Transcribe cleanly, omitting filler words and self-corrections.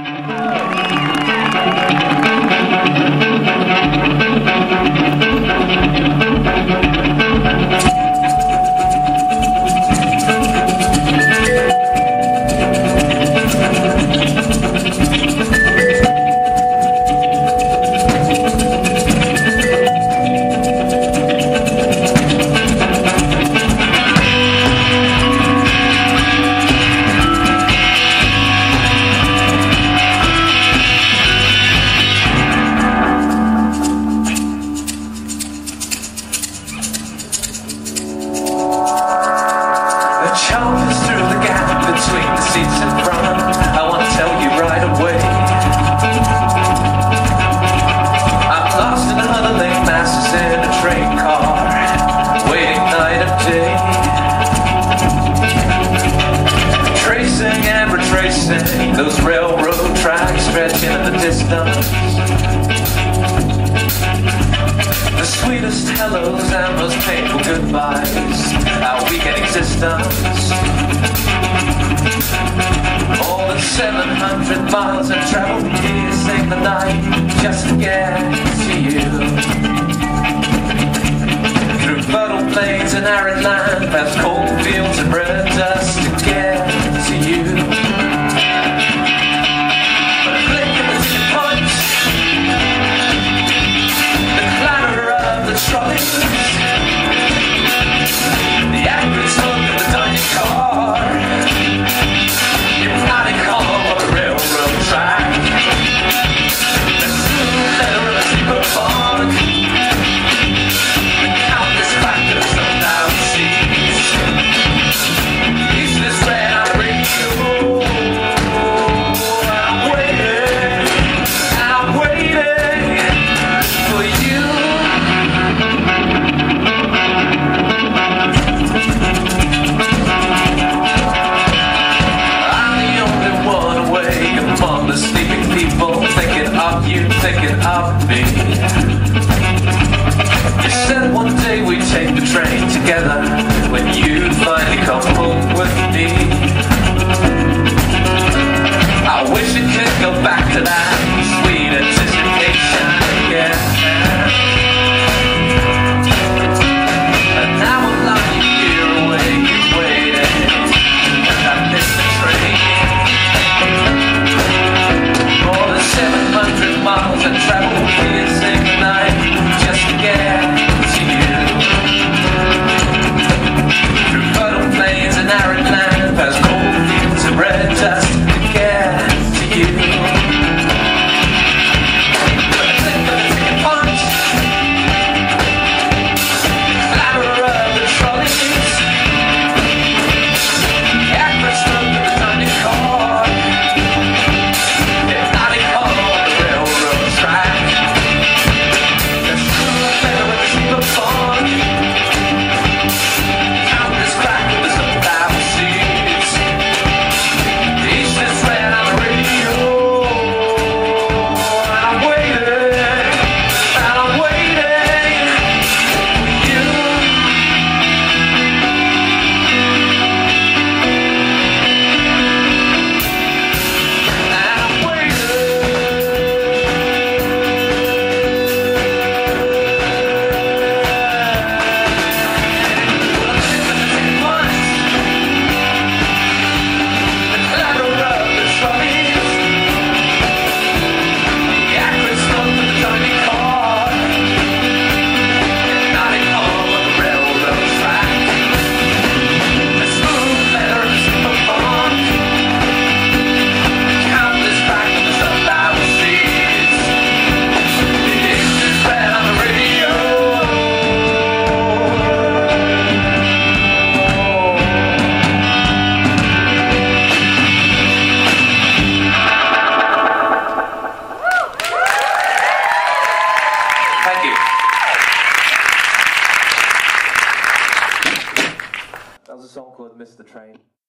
Choppers through the gap between the seats in front. I want to tell you right away, I'm lost in a huddling masses in a train car, waiting night and day, tracing and retracing those railroad tracks stretching in the distance. The sweetest hellos and most painful goodbyes, our weekend existence. More than 700 miles I've traveled piercing the night just to get to you. Through fertile plains and arid land, past cold fields and red dust to get to you. But a click of the ticket punch, the clatter of the trolleys, the angry smoke of the dining car, hypnotic hum of a railroad track, the smooth leather of a sleeper fog, the countless factors of loud seas, the useless red on the radio. I'm waiting for you. Among the sleeping people, thinking of you, thinking of me. You said one day we'd take the train together, when you'd finally come home with me. I wish it could go back to that sweet anticipation again. And now I'm lying here awake, waiting, and I miss the train. 700 miles and travel piercing the night just to get to you. Through fertile plains and arid land, past cold fields and red dust to get to you. But the click of the ticket punch, the clatter of the trolleys, the acrid smoke of the dining car, That was a song called Miss the Train.